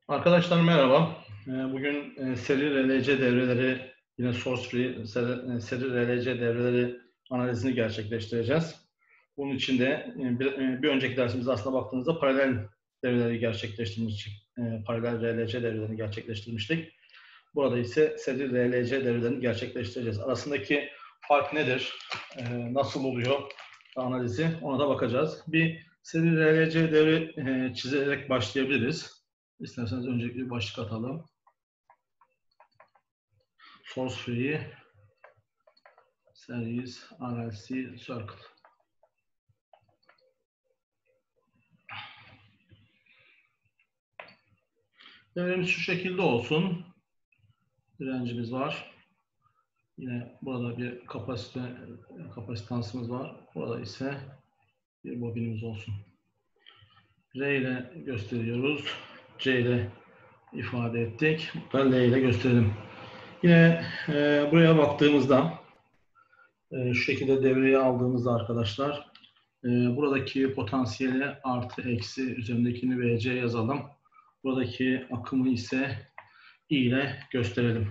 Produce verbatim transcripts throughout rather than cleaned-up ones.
Arkadaşlar merhaba. Ee, Bugün e, seri R L C devreleri, yine source free seri, e, seri R L C devreleri analizini gerçekleştireceğiz. Bunun için de e, bir, e, bir önceki dersimizde aslında baktığınızda paralel devreleri gerçekleştirmiştik. E, Paralel R L C devrelerini gerçekleştirmiştik. Burada ise seri R L C devrelerini gerçekleştireceğiz. Arasındaki fark nedir? E, Nasıl oluyor analizi? Ona da bakacağız. Bir seri R L C devre e, çizerek başlayabiliriz. İsterseniz öncelikle bir başlık atalım. Source free series R L C circle. Devremiz şu şekilde olsun. Direncimiz var. Yine burada bir kapasite kapasitansımız var. Burada ise bir bobinimiz olsun. R ile gösteriyoruz. C ile ifade ettik. Ben L ile gösterelim. Yine e, buraya baktığımızda e, şu şekilde devreye aldığımızda arkadaşlar e, buradaki potansiyeli artı eksi üzerindekini V C yazalım. Buradaki akımı ise I ile gösterelim.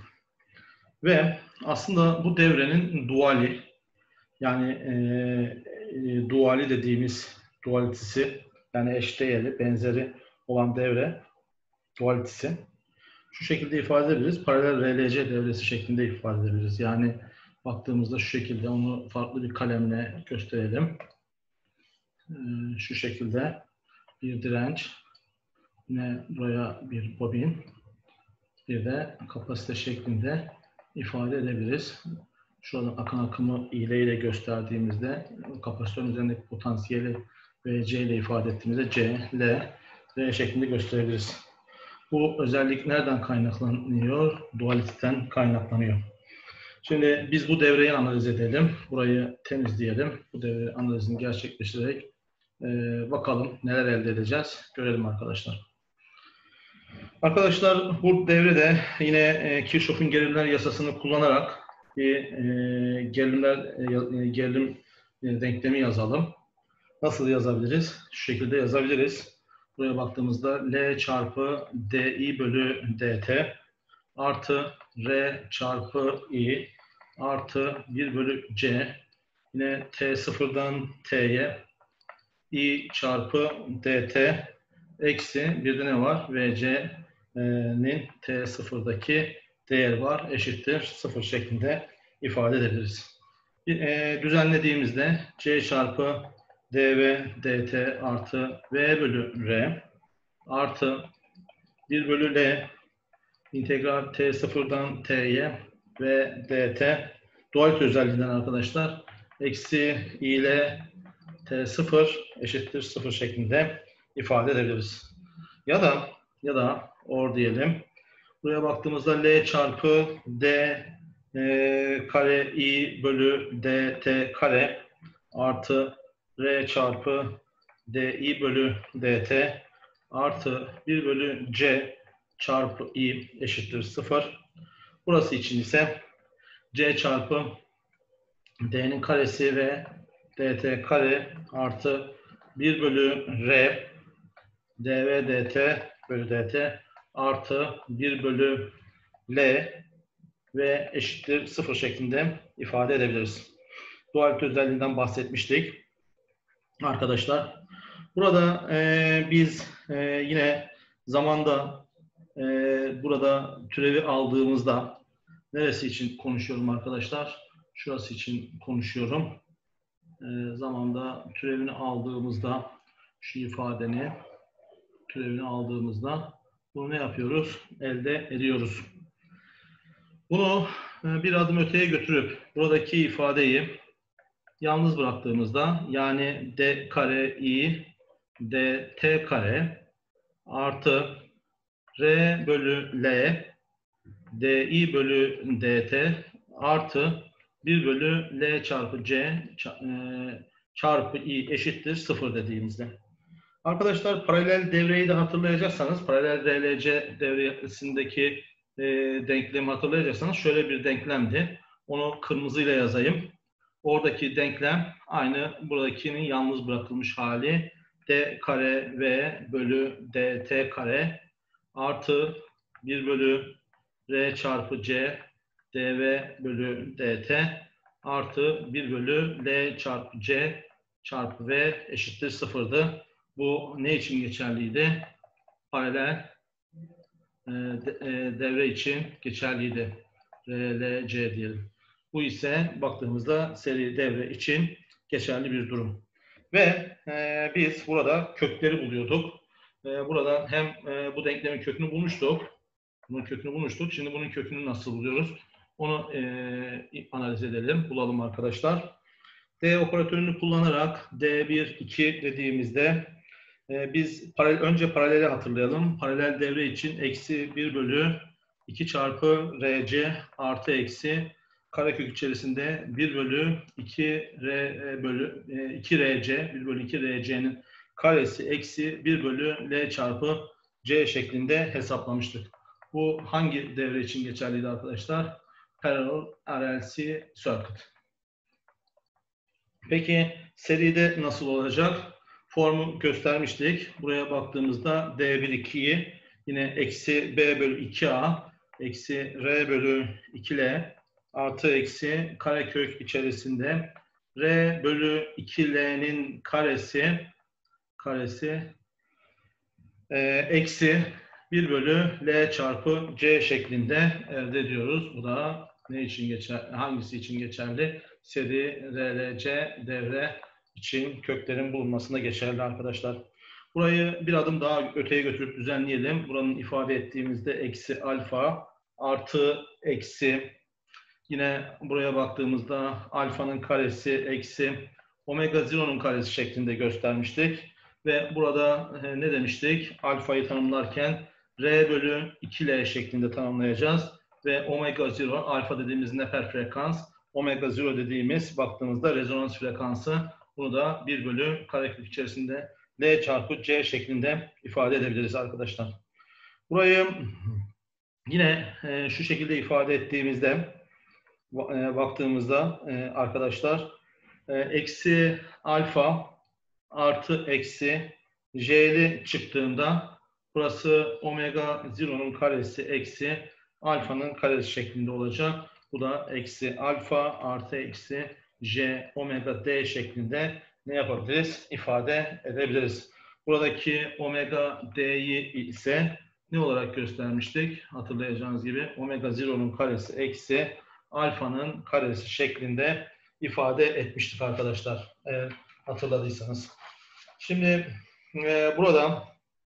Ve aslında bu devrenin duali, yani e, e, duali dediğimiz dualitesi, yani eşdeğeri, benzeri olan devre dualitesi şu şekilde ifade edebiliriz. Paralel R L C devresi şeklinde ifade edebiliriz. Yani baktığımızda şu şekilde, onu farklı bir kalemle gösterelim. Ee, şu şekilde bir direnç, yine buraya bir bobin, bir de kapasite şeklinde ifade edebiliriz. Şuradan akan akımı ile ile gösterdiğimizde kapasitörün üzerindeki potansiyeli ve C ile ifade ettiğimizde C, L, R şeklinde gösterebiliriz. Bu özellik nereden kaynaklanıyor? Dualiteden kaynaklanıyor. Şimdi biz bu devreyi analiz edelim. Burayı temizleyelim. Bu devre analizini gerçekleştirerek e, bakalım neler elde edeceğiz. Görelim arkadaşlar. Arkadaşlar bu devrede yine e, Kirchhoff'un gerilimler yasasını kullanarak bir e, gerilimler e, gerilim e, denklemi yazalım. Nasıl yazabiliriz? Şu şekilde yazabiliriz. Buraya baktığımızda L çarpı Di bölü Dt artı R çarpı I artı bir bölü C, yine T sıfırdan T'ye I çarpı Dt eksi bir de ne var? Vc'nin T sıfırdaki değer var. Eşittir sıfır şeklinde ifade edebiliriz. E, düzenlediğimizde C çarpı dV dt artı V bölü R artı bir bölü L integral T sıfırdan T'ye ve dt dualite özelliğinden arkadaşlar eksi I ile T sıfır eşittir sıfır şeklinde ifade edebiliriz. Ya da ya da or diyelim. Buraya baktığımızda L çarpı D e, kare I bölü dt kare artı R çarpı Di bölü dt artı bir bölü C çarpı I eşittir sıfır. Burası için ise C çarpı D'nin karesi ve dt kare artı bir bölü R dv dt bölü dt artı bir bölü L ve eşittir sıfır şeklinde ifade edebiliriz. Dualite özelliğinden bahsetmiştik arkadaşlar. Burada e, biz e, yine zamanda e, burada türevi aldığımızda neresi için konuşuyorum arkadaşlar? Şurası için konuşuyorum. E, zamanda türevini aldığımızda şu ifadeni türevini aldığımızda bunu ne yapıyoruz? Elde ediyoruz. Bunu e, bir adım öteye götürüp buradaki ifadeyi yalnız bıraktığımızda, yani d kare i dt kare artı r bölü l di bölü dt artı bir bölü l çarpı c çarpı i eşittir sıfır dediğimizde. Arkadaşlar paralel devreyi de hatırlayacaksanız, paralel R L C devresindeki e, denklemi hatırlayacaksanız şöyle bir denklemdi. Onu kırmızıyla yazayım. Oradaki denklem aynı buradakinin yalnız bırakılmış hali. D kare v bölü dt kare artı bir bölü R çarpı C dV bölü dt artı bir bölü L çarpı C çarpı V eşittir sıfırdı. Bu ne için geçerliydi? Paralel e, de, e, devre için geçerliydi. R, L, C diyelim. Bu ise baktığımızda seri devre için geçerli bir durum. Ve e, biz burada kökleri buluyorduk. E, buradan hem e, bu denklemin kökünü bulmuştuk. Bunun kökünü bulmuştuk. Şimdi bunun kökünü nasıl buluyoruz? Onu e, analiz edelim, bulalım arkadaşlar. D operatörünü kullanarak D bir, iki dediğimizde e, biz paralel, önce paraleli hatırlayalım. Paralel devre için eksi bir bölü iki çarpı R C artı eksi karekök içerisinde bir bölü iki R bölü iki R C, bir bölü iki R C'nin karesi eksi bir bölü L çarpı C şeklinde hesaplamıştık. Bu hangi devre için geçerliydi arkadaşlar? Parallel R L C circuit. Peki seride nasıl olacak? Formu göstermiştik. Buraya baktığımızda D bir ikiyi yine eksi B bölü iki A eksi R bölü iki L artı eksi karekök içerisinde R bölü iki L'nin karesi karesi e, eksi bir bölü L çarpı C şeklinde elde ediyoruz. Bu da ne için geçer? Hangisi için geçerli? Seri R L C devre için köklerin bulunmasında geçerli arkadaşlar. Burayı bir adım daha öteye götürüp düzenleyelim. Buranın ifade ettiğimizde eksi alfa artı eksi yine buraya baktığımızda alfanın karesi eksi omega zero'nun karesi şeklinde göstermiştik. Ve burada ne demiştik? Alfayı tanımlarken R bölü iki L şeklinde tanımlayacağız. Ve omega zero, alfa dediğimiz nefer frekans, omega zero dediğimiz baktığımızda rezonans frekansı. Bunu da bir bölü karekök içerisinde L çarpı C şeklinde ifade edebiliriz arkadaşlar. Burayı yine şu şekilde ifade ettiğimizde baktığımızda arkadaşlar eksi alfa artı eksi J'li çıktığında burası omega zero'nun karesi eksi alfanın karesi şeklinde olacak. Bu da eksi alfa artı eksi J omega D şeklinde ne yapabiliriz? İfade edebiliriz. Buradaki omega D'yi ise ne olarak göstermiştik? Hatırlayacağınız gibi omega zero'nun karesi eksi alfanın karesi şeklinde ifade etmiştik arkadaşlar. Evet, hatırladıysanız. Şimdi e, burada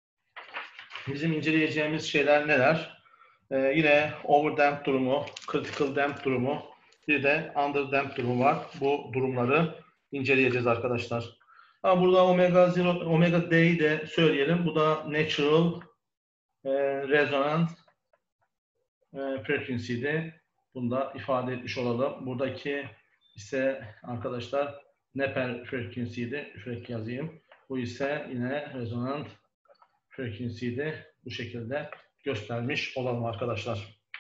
bizim inceleyeceğimiz şeyler neler? E, yine overdamp durumu, critical damp durumu, bir de underdamp durumu var. Bu durumları inceleyeceğiz arkadaşlar. Ha, burada omega zero, omega D'yi de söyleyelim. Bu da natural e, resonant e, frequency'di. Bunu da ifade etmiş olalım. Buradaki ise arkadaşlar neper frequency'di. Frek yazayım. Bu ise yine rezonant frequency'di. Bu şekilde göstermiş olalım arkadaşlar.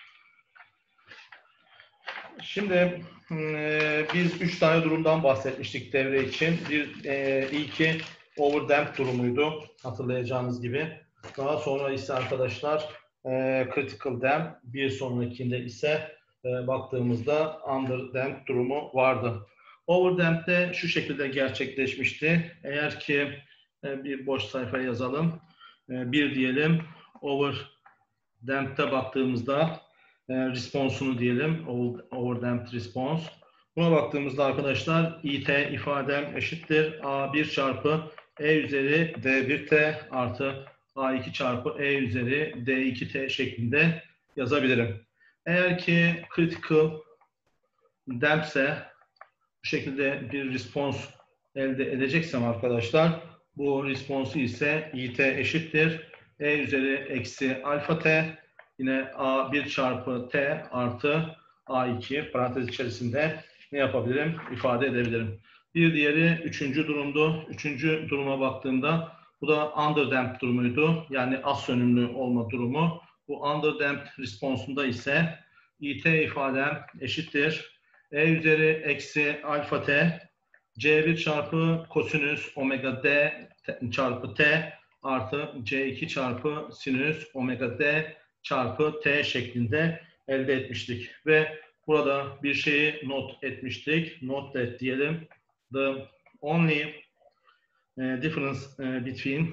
Şimdi e, biz üç tane durumdan bahsetmiştik devre için. Bir e, ilki overdamp durumuydu. Hatırlayacağınız gibi. Daha sonra ise arkadaşlar e, critical damp. Bir sonrakinde ise e, baktığımızda underdamp durumu vardı. Overdamp'te şu şekilde gerçekleşmişti. Eğer ki e, bir boş sayfa yazalım. E, bir diyelim. Overdamp'te baktığımızda e, response'unu diyelim. Overdamped response. Buna baktığımızda arkadaşlar I T ifadem eşittir. A bir çarpı E üzeri D bir T artı A iki çarpı E üzeri D iki T şeklinde yazabilirim. Eğer ki critical damp ise bu şekilde bir response elde edeceksem arkadaşlar bu responsu ise I T eşittir. E üzeri eksi alfa T yine A bir çarpı T artı A iki parantez içerisinde ne yapabilirim? İfade edebilirim. Bir diğeri üçüncü durumdu. Üçüncü duruma baktığımda bu da underdamped durumuydu. Yani az sönümlü olma durumu. Bu underdamped responsunda ise I T ifadem eşittir. E üzeri eksi alfa T C bir çarpı kosinüs omega D çarpı T artı C iki çarpı sinüs omega D çarpı T şeklinde elde etmiştik. Ve burada bir şeyi not etmiştik. Not that diyelim. The only uh, difference uh, between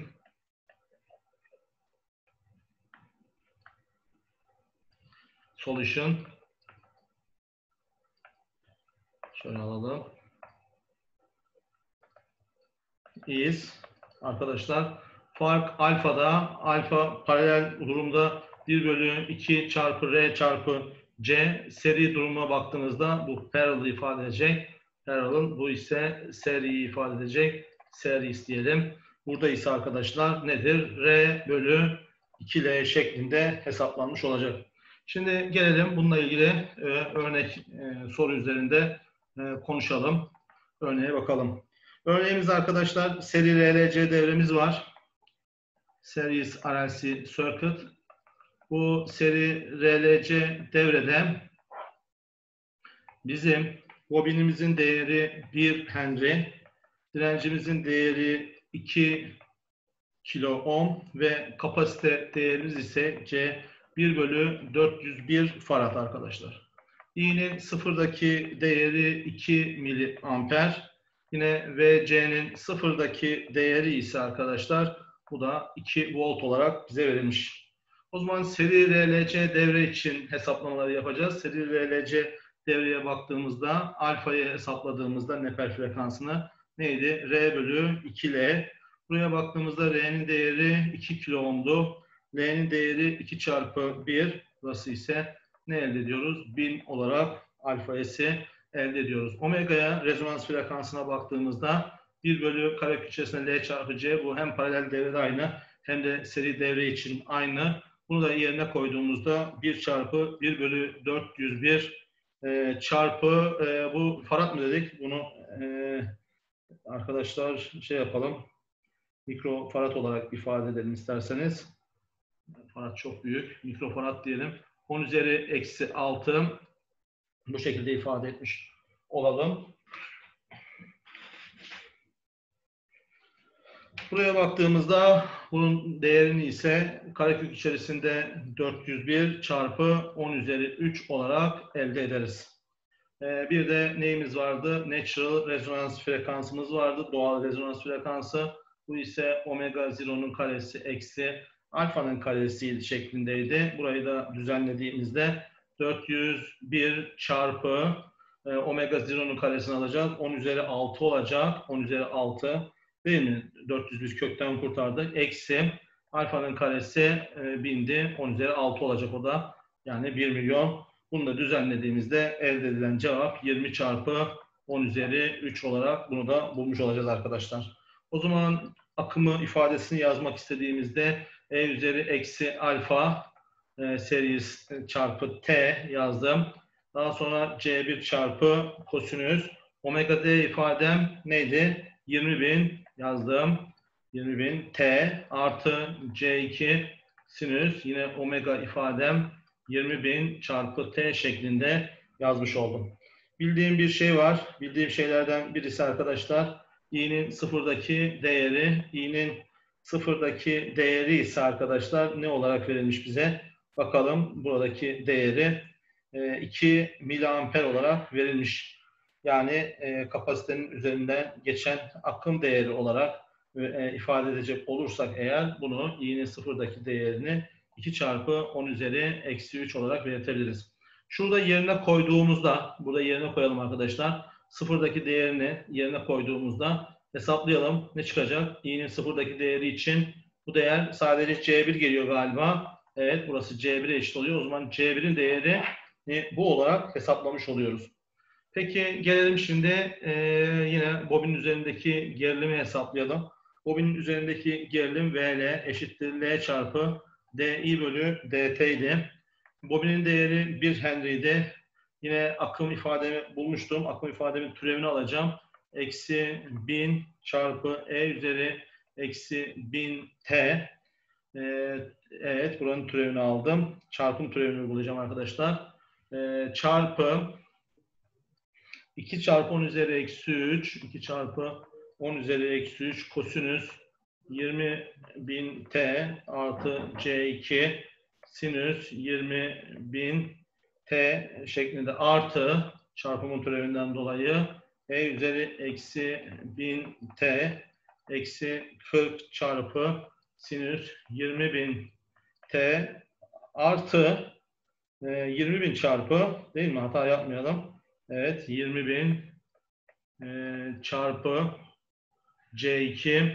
solution, şöyle alalım, is, arkadaşlar, fark alfada, alfa paralel durumda bir bölü iki çarpı R çarpı C, seri duruma baktığınızda bu parallel ifade edecek. Parallel, bu ise seri ifade edecek. Series diyelim. Burada ise arkadaşlar nedir? R bölü iki L şeklinde hesaplanmış olacak. Şimdi gelelim bununla ilgili e, örnek e, soru üzerinde e, konuşalım. Örneğe bakalım. Örneğimizde arkadaşlar seri R L C devremiz var. Series R L C circuit. Bu seri R L C devrede bizim bobinimizin değeri bir Henry, direncimizin değeri iki kilo ohm ve kapasite değerimiz ise C bir bölü dört yüz bir farad arkadaşlar. İ'nin sıfırdaki değeri iki miliamper. Yine V C'nin sıfırdaki değeri ise arkadaşlar bu da iki volt olarak bize verilmiş. O zaman seri R L C devre için hesaplamaları yapacağız. Seri R L C devreye baktığımızda alfayı hesapladığımızda neper frekansını neydi? R bölü iki L. Buraya baktığımızda R'nin değeri iki kilo ohm'du. L'nin değeri iki çarpı bir. Burası ise ne elde ediyoruz? bin olarak alfa S'i elde ediyoruz. Omega'ya, rezonans frekansına baktığımızda bir bölü karekök içerisinde L çarpı C, bu hem paralel devrede aynı hem de seri devre için aynı. Bunu da yerine koyduğumuzda bir çarpı bir bölü dört yüz bir e, çarpı e, bu farad mı dedik? Bunu e, arkadaşlar şey yapalım. Mikro farad olarak ifade edelim isterseniz. Farad çok büyük. Mikro farad diyelim. on üzeri eksi altı bu şekilde ifade etmiş olalım. Buraya baktığımızda bunun değerini ise karekök içerisinde dört yüz bir çarpı on üzeri üç olarak elde ederiz. Ee, bir de neyimiz vardı? Natural rezonans frekansımız vardı. Doğal rezonans frekansı. Bu ise omega zero'nun karesi eksi alfanın karesi şeklindeydi. Burayı da düzenlediğimizde dört yüz bir çarpı e, omega zero'nun karesini alacağız. on üzeri altı olacak. on üzeri altı değil mi? dört yüz bir kökten kurtardık. Eksi alfanın karesi e, bindi. on üzeri altı olacak o da. Yani bir milyon. Bunu da düzenlediğimizde elde edilen cevap yirmi çarpı on üzeri üç olarak bunu da bulmuş olacağız arkadaşlar. O zaman akımı ifadesini yazmak istediğimizde E üzeri eksi alfa e, series çarpı T yazdım. Daha sonra C bir çarpı kosinüs. Omega D ifadem neydi? yirmi bin yazdım. yirmi bin T artı C iki sinüs. Yine omega ifadem yirmi bin çarpı T şeklinde yazmış oldum. Bildiğim bir şey var. Bildiğim şeylerden birisi arkadaşlar, i'nin sıfırdaki değeri, i'nin sıfırdaki değeri ise arkadaşlar ne olarak verilmiş bize? Bakalım, buradaki değeri iki miliamper olarak verilmiş. Yani kapasitenin üzerinden geçen akım değeri olarak ifade edecek olursak eğer, bunu i'nin sıfırdaki değerini iki çarpı on üzeri eksi üç olarak belirtebiliriz. Şurada yerine koyduğumuzda, burada yerine koyalım arkadaşlar. Sıfırdaki değerini yerine koyduğumuzda hesaplayalım. Ne çıkacak? i'nin sıfırdaki değeri için bu değer sadece C bir geliyor galiba. Evet, burası C bir'e eşit oluyor. O zaman C bir'in değeri bu olarak hesaplamış oluyoruz. Peki gelelim şimdi e, yine bobinin üzerindeki gerilimi hesaplayalım. Bobinin üzerindeki gerilim V L eşittir L çarpı Di bölü Dt idi. Bobinin değeri bir Henry'di. Yine akım ifademi bulmuştum. Akım ifademin türevini alacağım. Eksi bin çarpı E üzeri eksi bin T. Ee, evet, buranın türevini aldım. Çarpım türevini uygulayacağım arkadaşlar. Ee, çarpı iki çarpı on üzeri eksi üç. iki çarpı on üzeri eksi üç kosinüs yirmi bin T artı C iki sinüs yirmi bin T şeklinde artı çarpımın türevinden dolayı E üzeri eksi bin T eksi kırk çarpı sinüs yirmi bin T artı e, yirmi bin çarpı, değil mi? Hata yapmayalım. Evet, yirmi bin e, çarpı C iki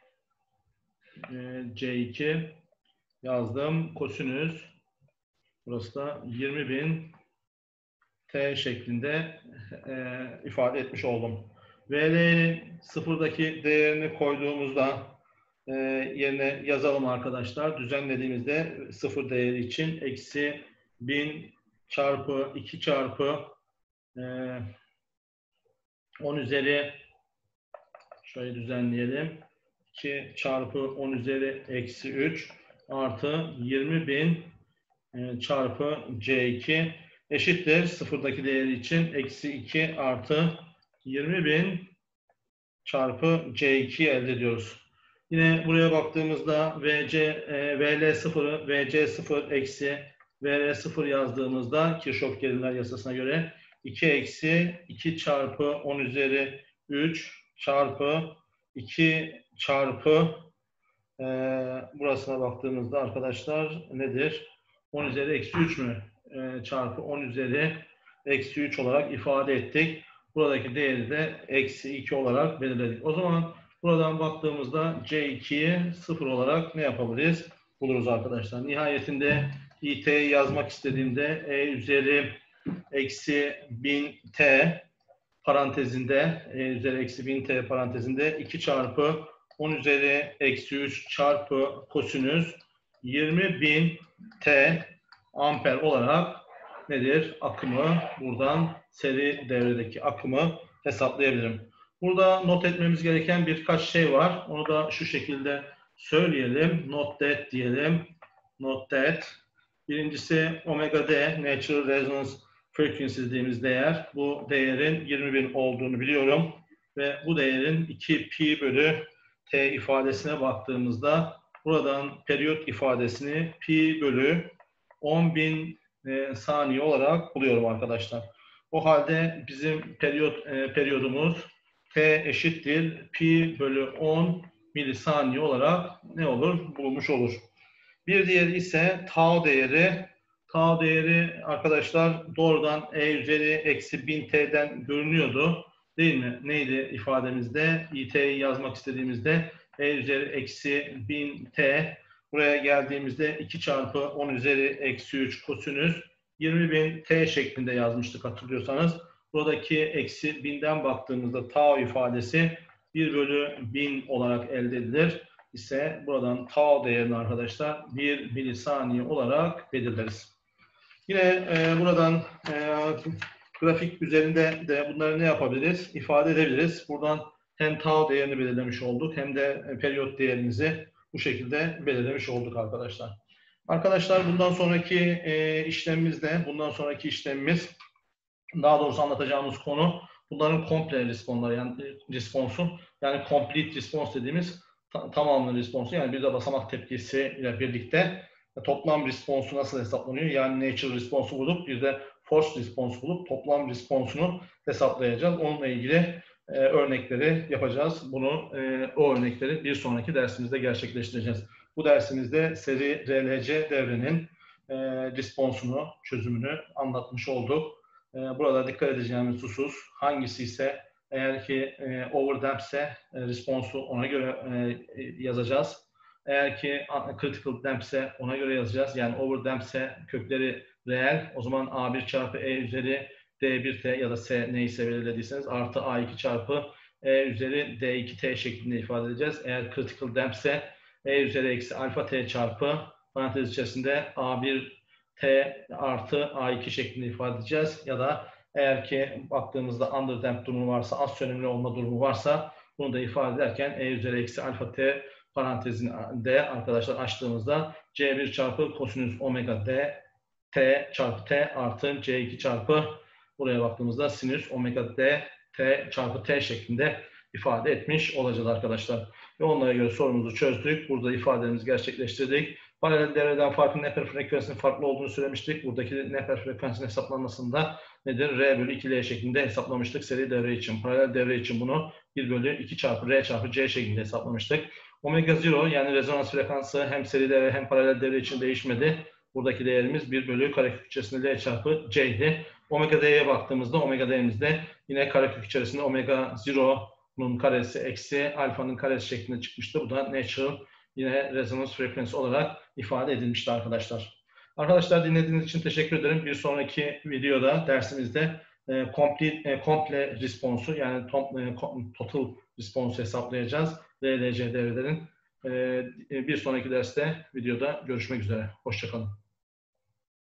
e, C iki yazdım. Kosinüs burası da yirmi bin T şeklinde e, ifade etmiş oldum. V L'nin sıfırdaki değerini koyduğumuzda e, yerine yazalım arkadaşlar. Düzenlediğimizde sıfır değeri için eksi bin çarpı iki çarpı e, on üzeri şöyle düzenleyelim. iki çarpı on üzeri eksi üç artı yirmi bin e, çarpı C iki eşittir sıfırdaki değeri için eksi iki artı yirmi bin çarpı C iki'yi elde ediyoruz. Yine buraya baktığımızda V C, e, V L sıfır'ı V C sıfır eksi V L sıfır yazdığımızda Kirchhoff gerilimler yasasına göre iki eksi iki çarpı on üzeri üç çarpı iki çarpı e, burasına baktığımızda arkadaşlar nedir? on üzeri eksi üç mü? E, çarpı on üzeri eksi üç olarak ifade ettik. Buradaki değeri de eksi iki olarak belirledik. O zaman buradan baktığımızda C iki'yi sıfır olarak ne yapabiliriz? Buluruz arkadaşlar. Nihayetinde I T'yi yazmak istediğimde E üzeri eksi bin T parantezinde E üzeri eksi bin T parantezinde iki çarpı on üzeri eksi üç çarpı kosinüs yirmi bin T amper olarak nedir? Akımı buradan seri devredeki akımı hesaplayabilirim. Burada not etmemiz gereken birkaç şey var. Onu da şu şekilde söyleyelim. Note that diyelim. Note that. Birincisi omega D, natural resonance frequency dediğimiz değer. Bu değerin yirmi bin olduğunu biliyorum. Ve bu değerin iki pi bölü T ifadesine baktığımızda buradan periyot ifadesini pi bölü on bin e, saniye olarak buluyorum arkadaşlar. O halde bizim periyot e, periyodumuz T eşittir pi bölü on milisaniye olarak ne olur? Bulunmuş olur. Bir diğeri ise tau değeri. Tau değeri arkadaşlar doğrudan E üzeri eksi bin T'den görünüyordu. Değil mi? Neydi ifademizde? I T'yi yazmak istediğimizde E üzeri eksi bin T. Buraya geldiğimizde iki çarpı on üzeri eksi üç kosinüs yirmi bin T şeklinde yazmıştık hatırlıyorsanız. Buradaki eksi binden baktığımızda tau ifadesi bir bölü bin olarak elde edilir. İse buradan tau değerini arkadaşlar bir milisaniye olarak belirleriz. Yine e, buradan e, grafik üzerinde de bunları ne yapabiliriz? İfade edebiliriz. Buradan hem tau değerini belirlemiş olduk hem de e, periyot değerimizi bu şekilde belirlemiş olduk arkadaşlar. Arkadaşlar bundan sonraki e, işlemimizde, bundan sonraki işlemimiz, daha doğrusu anlatacağımız konu bunların komple responları yani responsu yani complete response dediğimiz ta tamamlı responsu yani bir de basamak tepkisi ile birlikte toplam responsu nasıl hesaplanıyor? Yani natural responsu bulup bir de force response bulup toplam responsunu hesaplayacağız. Onunla ilgili e, örnekleri yapacağız. Bunu e, o örnekleri bir sonraki dersimizde gerçekleştireceğiz. Bu dersimizde seri R L C devrenin e, responsunu, çözümünü anlatmış olduk. E, burada dikkat edeceğimiz husus hangisi ise eğer ki e, overdamp ise e, responsu ona göre e, yazacağız. Eğer ki critical damp ise ona göre yazacağız. Yani overdamp ise kökleri reel. O zaman A bir çarpı E üzeri D bir T ya da S neyse belirlediyseniz artı A iki çarpı E üzeri D iki T şeklinde ifade edeceğiz. Eğer critical damp ise E üzeri eksi alfa T çarpı parantez içerisinde A bir T artı A iki şeklinde ifade edeceğiz. Ya da eğer ki baktığımızda underdamped durumu varsa, az sönümlü olma durumu varsa bunu da ifade ederken E üzeri eksi alfa T parantezinde arkadaşlar açtığımızda C bir çarpı kosinüs omega D T çarpı T artı C iki çarpı buraya baktığımızda sinüs omega D T çarpı T şeklinde ifade etmiş olacağız arkadaşlar. Ve onlara göre sorumuzu çözdük. Burada ifadelerimizi gerçekleştirdik. Paralel devreden farkın Neper frekansının farklı olduğunu söylemiştik. Buradaki Neper frekansının hesaplanmasında nedir? R bölü iki L şeklinde hesaplamıştık seri devre için. Paralel devre için bunu bir bölü iki çarpı R çarpı C şeklinde hesaplamıştık. Omega zero yani rezonans frekansı hem seri devre hem paralel devre için değişmedi. Buradaki değerimiz bir bölü karekök içerisinde L çarpı C idi. Omega D'ye baktığımızda omega D'mizde yine karekök içerisinde omega zero'nun karesi eksi alfanın karesi şeklinde çıkmıştı. Bu da natural yine resonance frequency olarak ifade edilmişti arkadaşlar. Arkadaşlar dinlediğiniz için teşekkür ederim. Bir sonraki videoda dersimizde e, complete, e, komple response'u yani tom, e, total response'u hesaplayacağız. D L C devrelerin. E, bir sonraki derste videoda görüşmek üzere. Hoşça kalın.